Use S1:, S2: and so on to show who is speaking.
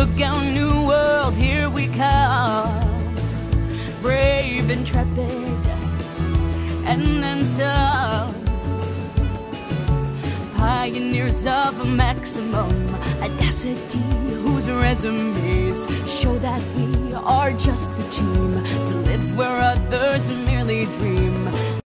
S1: Look out, new world, here we come, brave, intrepid, and then some. Pioneers of maximum audacity, whose resumes show that we are just the team to live where others merely dream.